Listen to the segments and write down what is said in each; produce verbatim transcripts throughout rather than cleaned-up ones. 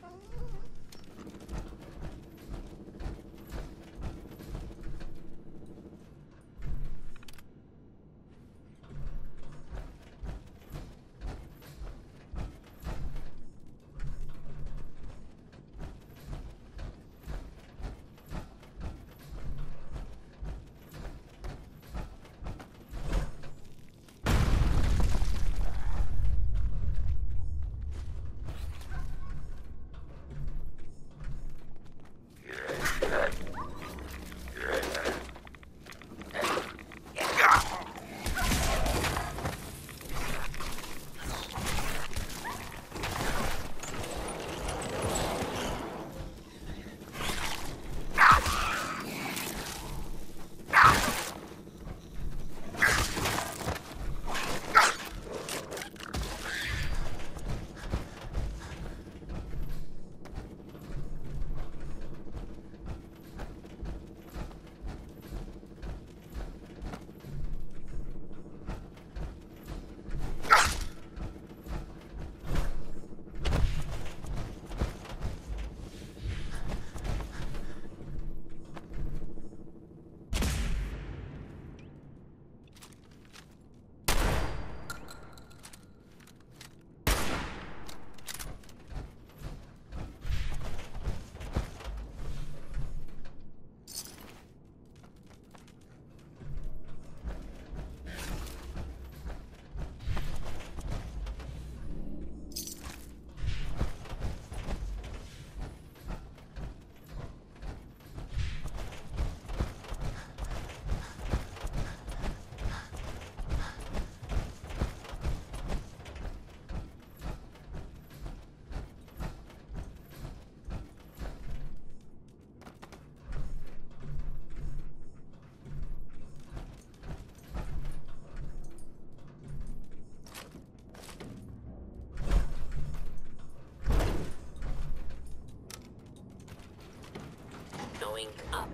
Going up.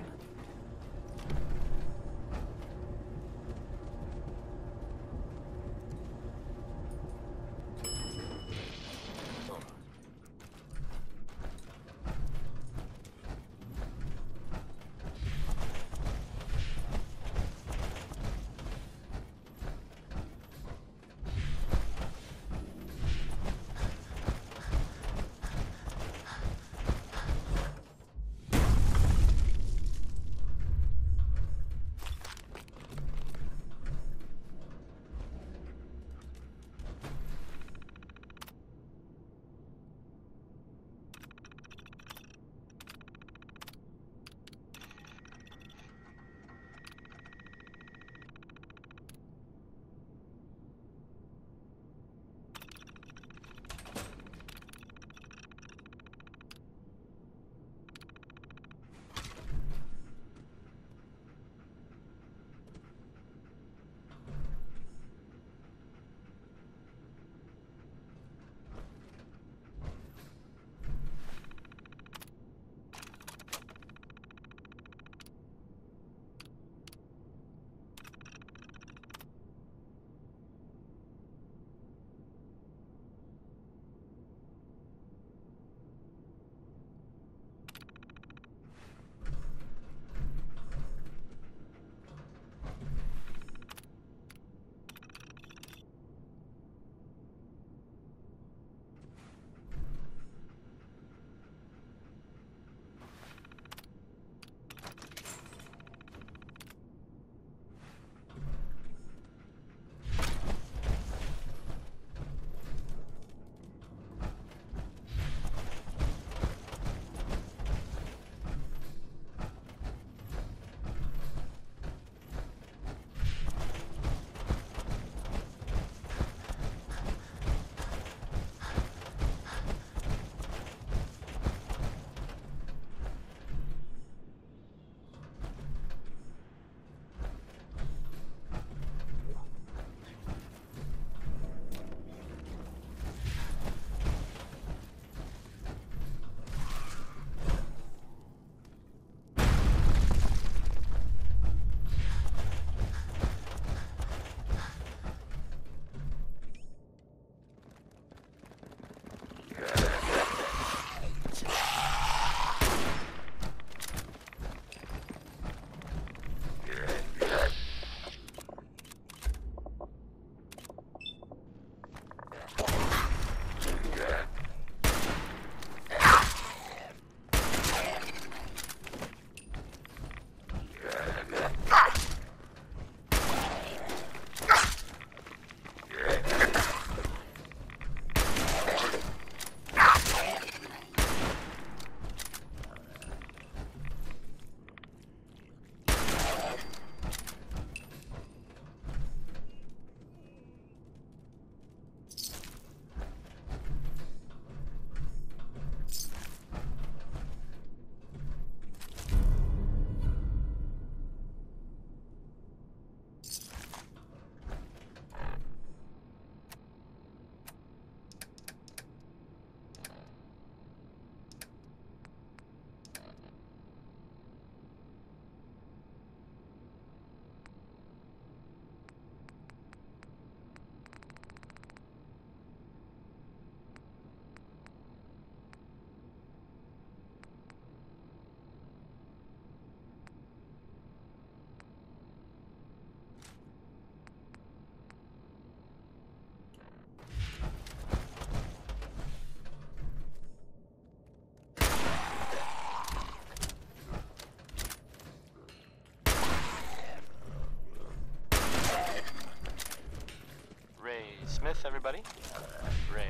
Smith, everybody. Ray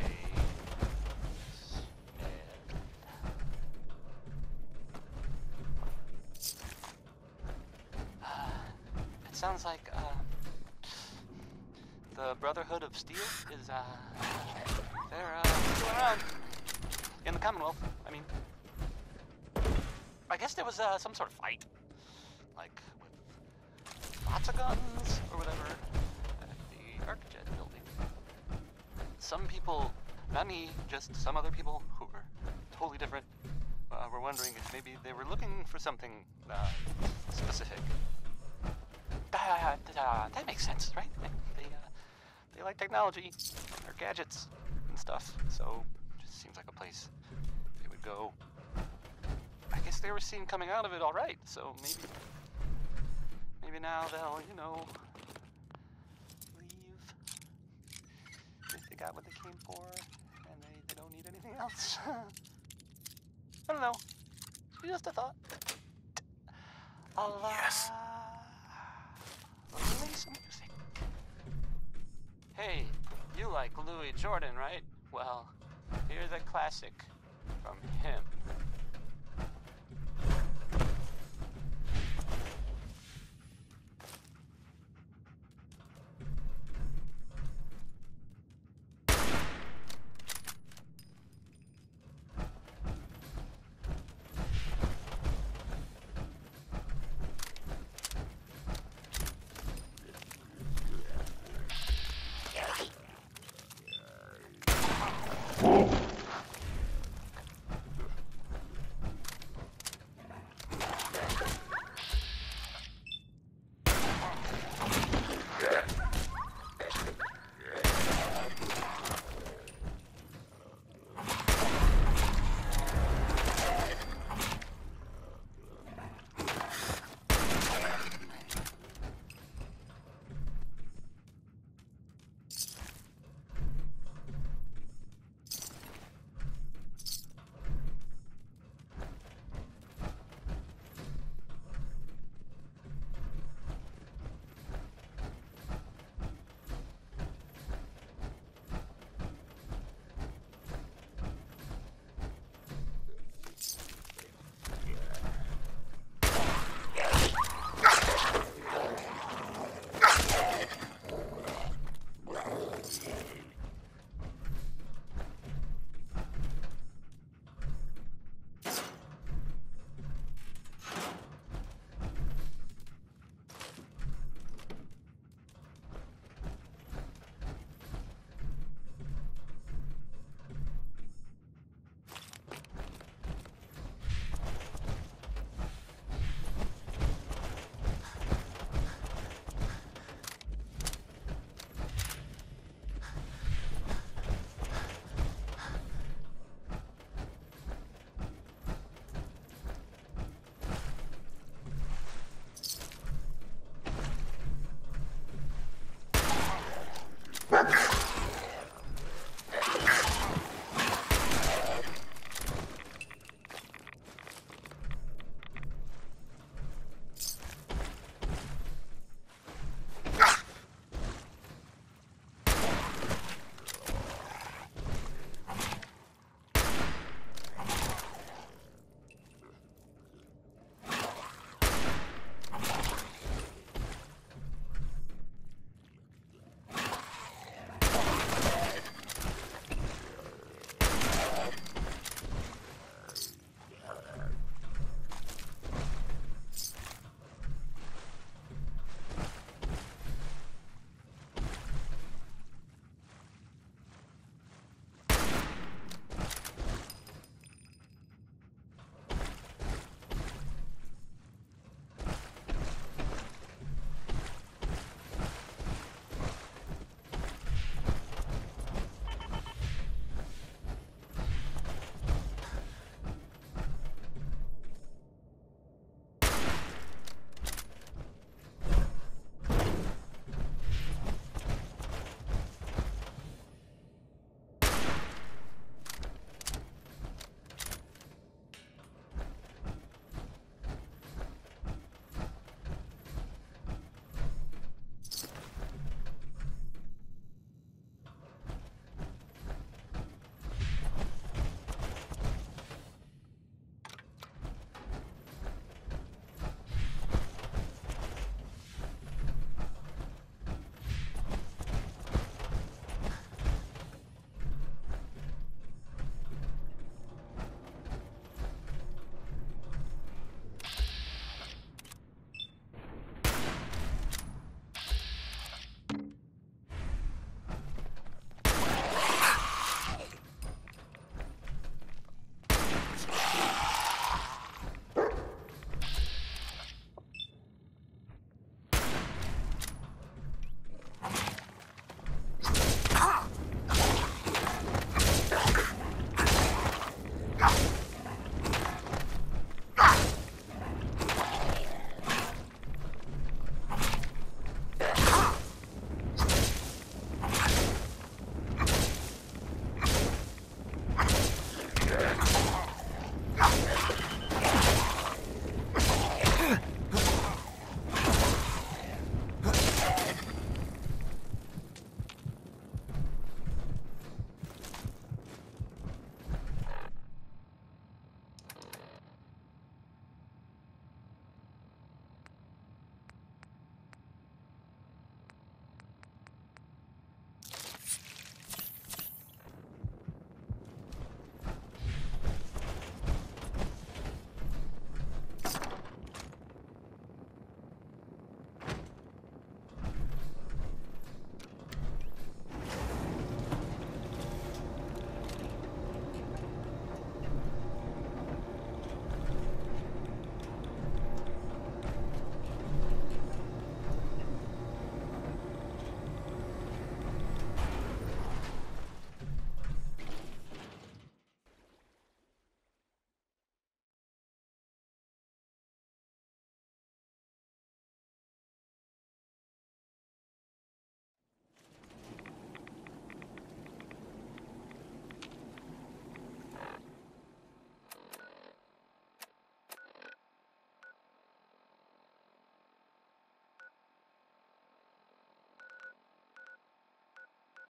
Smith. Uh, it sounds like uh, the Brotherhood of Steel is uh, they're uh, still around in the Commonwealth. I mean, I guess there was uh, some sort of fight, like with lots of guns or whatever, at the Arcjet building. Some people, not me, just some other people who were totally different, uh, were wondering if maybe they were looking for something uh, specific. Uh, uh, that makes sense, right? They, uh, they like technology, or gadgets, and stuff, so it just seems like a place they would go. I guess they were seen coming out of it all right, so maybe, maybe now they'll, you know, leave if they got what they came for, and they, they don't need anything else. I don't know. Just a thought. Allah. Yes. Play some music. Hey, you like Louis Jordan, right? Well, here's a classic from him. Whoa.